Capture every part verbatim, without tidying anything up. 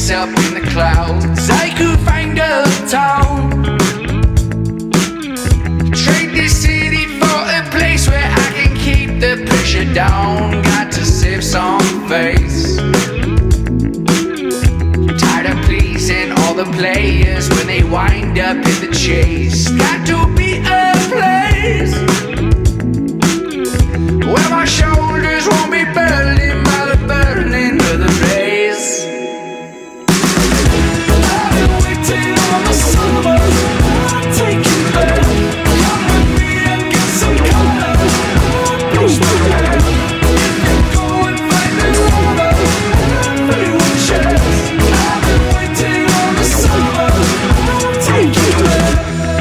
place up in the clouds. I could find a town, trade this city for a place where I can keep the pressure down. Got to save some face, tired of pleasing all the players when they wind up in the chase. Got to be a place where my shoulders won't be burning by the burning of the blaze. I've been waiting on the summer, I'll take you there. Come with me and get some color, bleach my hair. Go and find the lover, everyone shares. I've been waiting on the summer, I'll take you there.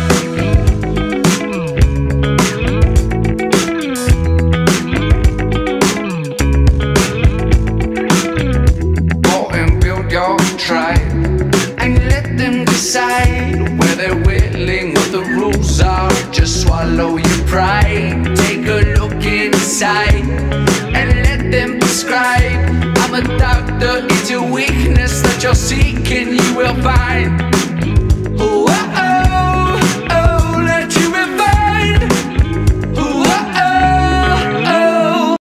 Where they're willing, what the rules are. Just swallow your pride, take a look inside and let them prescribe. I'm a doctor, it's your weakness that you're seeking, you will find.